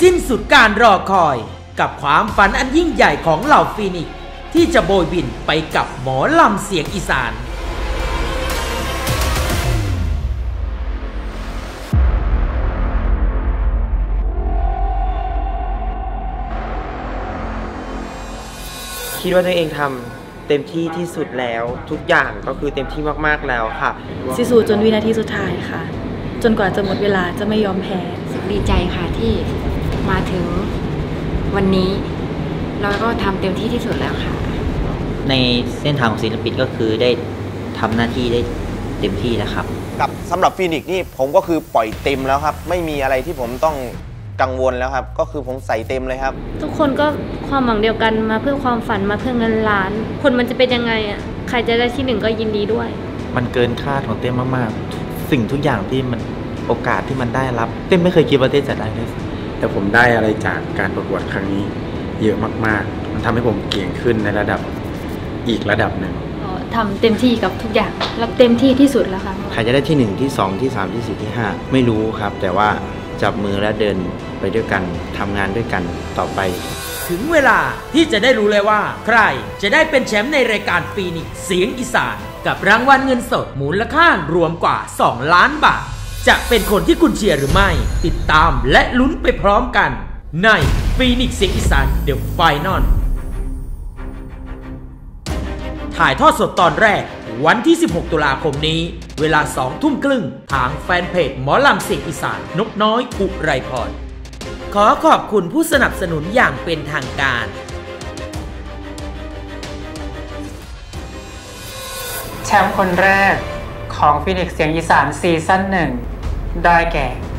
สิ้นสุดการรอคอยกับความฝันอันยิ่งใหญ่ของเหล่าฟีนิกซ์ที่จะโบยบินไปกับหมอลำเสียงอีสานคิดว่าตัวเองทำเต็มที่ที่สุดแล้วทุกอย่างก็คือเต็มที่มากๆแล้วค่ะสู้จนวินาทีสุดท้ายค่ะจนกว่าจะหมดเวลาจะไม่ยอมแพ้ดีใจค่ะที่มาถึงวันนี้เราก็ทำเต็มที่ที่สุดแล้วค่ะในเส้นทางของศิลปินก็คือได้ทำหน้าที่ได้เต็มที่แล้วครับกับสำหรับฟีนิกซ์นี่ผมก็คือปล่อยเต็มแล้วครับไม่มีอะไรที่ผมต้องกังวลแล้วครับก็คือผมใส่เต็มเลยครับทุกคนก็ความหวังเดียวกันมาเพื่อความฝันมาเพื่อเงินล้านผลมันจะเป็นยังไงอ่ะใครจะได้ที่1ก็ยินดีด้วยมันเกินคาดของเต้มมากๆสิ่งทุกอย่างที่มันโอกาสที่มันได้รับเต้ไม่เคยคิดว่าเต้จะได้เลยแต่ผมได้อะไรจากการประกวดครั้งนี้เยอะมากๆมันทำให้ผมเก่งขึ้นในระดับอีกระดับหนึ่งทำเต็มที่กับทุกอย่างแล้วเต็มที่ที่สุดแล้วค่ะใครจะได้ที่1ที่2ที่3ที่4ที่5ไม่รู้ครับแต่ว่าจับมือและเดินไปด้วยกันทำงานด้วยกันต่อไปถึงเวลาที่จะได้รู้เลยว่าใครจะได้เป็นแชมป์ในรายการฟีนิกซ์เสียงอีสานกับรางวัลเงินสดมูลค่ารวมกว่า2 ล้านบาทจะเป็นคนที่คุณเชียร์หรือไม่ติดตามและลุ้นไปพร้อมกันในฟีนิกซ์เสียงอีสานเดอะไฟนอลถ่ายทอดสดตอนแรกวันที่16 ตุลาคมนี้เวลา 20:30 ทางแฟนเพจหมอลำเสียงอีสานนกน้อยอุไรพรขอขอบคุณผู้สนับสนุนอย่างเป็นทางการแชมป์คนแรกของฟีนิกซ์เสียงอีสานซีซั่น 1ได้แก่